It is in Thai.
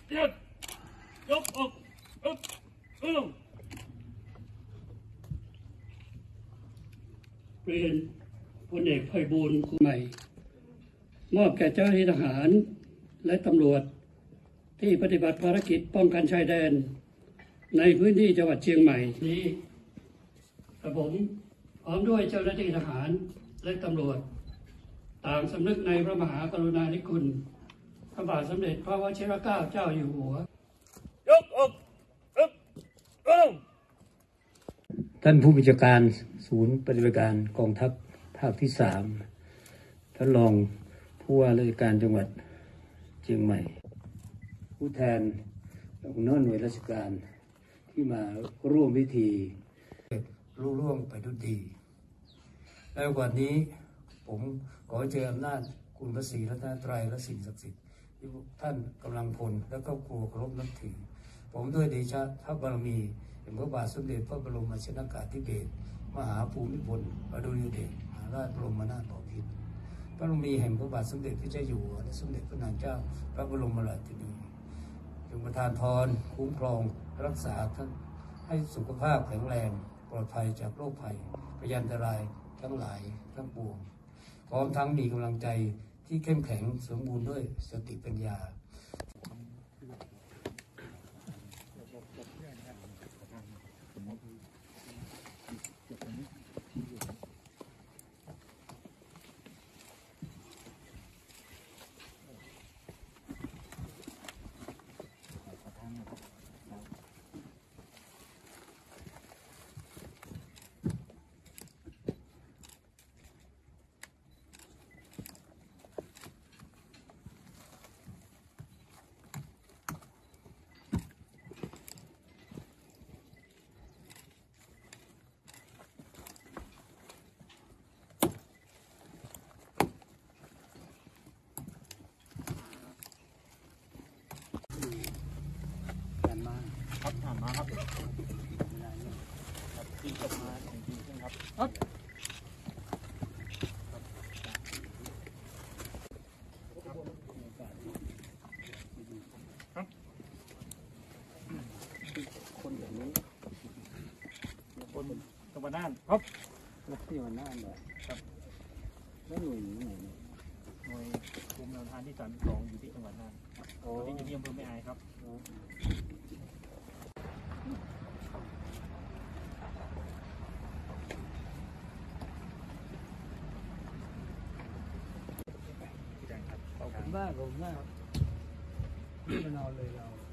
หยุดยกอกลงเรียนพลเอกไพบูลย์ใหม่มอบแก่เจ้าหน้าที่ทหารและตำรวจที่ปฏิบัติภารกิจป้องกันชายแดนในพื้นที่จังหวัดเชียงใหม่นี้กระผมพร้อมด้วยเจ้าหน้าที่ทหารและตำรวจต่างสำนึกในพระมหากรุณาธิคุณพระบาทสมเด็จพระวชิรเกล้าเจ้าอยู่หัวยกอกลงท่านผู้บัญชาการศูนย์ปฏิบัติการกองทัพภาคที่3ท่านรองผู้ว่าราชการจังหวัดเชียงใหม่ผู้แทนหัวหน้าหน่วยราชการที่มาร่วมพิธีรุ่ร่วงไปด้วยดีและวันนี้ผมขอเชิญอำนาจคุณพระศรีรัตนตรัยและสิ่งศักดิ์สิทธิ์ที่ท่านกำลังพลและครอบครัวเคารพนับถือผมด้วยเดชะพระบารมีแห่งพระบาทสมเด็จพระบรมชนกาธิเบศรมหาภูมิพลอดุลยเดชมหาราชบรมนาถบพิตรพระบารมีแห่งพระบาทสมเด็จพระเจ้าอยู่หัวและสมเด็จพระนางเจ้าพระบรมราชินีจงประทานพรคุ้มครองรักษาท่านให้สุขภาพแข็งแรงปลอดภัยจากโรคภัยพยันตรายทั้งหลายทั้งปวงพร้อมทั้งมีกำลังใจที่เข้มแข็งสมบูรณ์ด้วยสติปัญญาครับผ่านมาครับปีจบมา2 ปีใช่ไหมครับคนอย่างนี้คนจังหวัดน่านครับที่จังหวัดน่านเลยครับแล้วหน่วยไหนหน่วยภูมิแนวทางที่32อยู่ที่จังหวัดน่านที่อยู่ที่อำเภอแม่อายครับขอบคุณมากที่มานอนเลยเรา